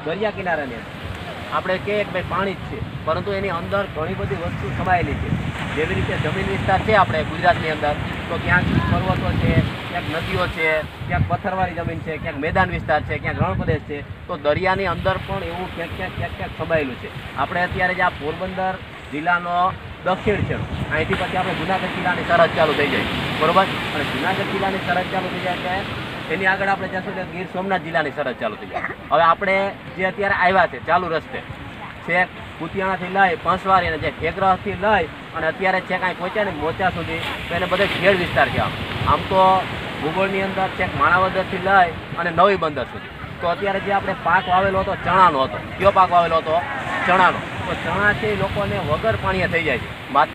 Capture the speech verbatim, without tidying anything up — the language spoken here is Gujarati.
દરિયા કિનારાની અંદર આપણે કહીએ કે ભાઈ પાણી જ છે, પરંતુ એની અંદર ઘણી બધી વસ્તુ સમાયેલી છે. જેવી રીતે જમીન વિસ્તાર છે આપણે ગુજરાતની અંદર, તો ક્યાંક પર્વતો છે, ક્યાંક નદીઓ છે, ક્યાંક પથ્થરવાળી જમીન છે, ક્યાંક મેદાન વિસ્તાર છે, ક્યાંક રણ પ્રદેશ છે. તો દરિયાની અંદર પણ એવું ક્યાંક ક્યાંક ક્યાંક ક્યાંક સમાયેલું છે. આપણે અત્યારે જે આ પોરબંદર જિલ્લાનો દક્ષિણ છે, અહીંથી પછી આપણે જુનાગઢ જિલ્લાની સરહદ ચાલુ થઈ જાય, બરોબર. અને જુનાગઢ જિલ્લાની સરહદ ચાલુ થઈ જાય એટલે એની આગળ આપણે જશું એટલે ગીર સોમનાથ જિલ્લાની સરહદ ચાલુ થઈ જાય. હવે આપણે જે અત્યારે આવ્યા છે ચાલુ રસ્તે છેક કુતિયાણાથી લઈ પંચવારી અને જે ખેગરહથી લઈ અને અત્યારે છેક અહીં પહોંચ્યા ને મોચા સુધી, તો એને બધે ખેડ વિસ્તાર કહેવાય. આમ તો ભૂગોળની અંદર છેક માણાવદરથી લઈ અને નવી બંદર સુધી. તો અત્યારે જે આપણે પાક વાવેલો હતો ચણાનો હતો, કયો પાક વાવેલો હતો? ચણાનો. તો ચણા છે એ લોકોને વગર પાણીએ થઈ જાય છે.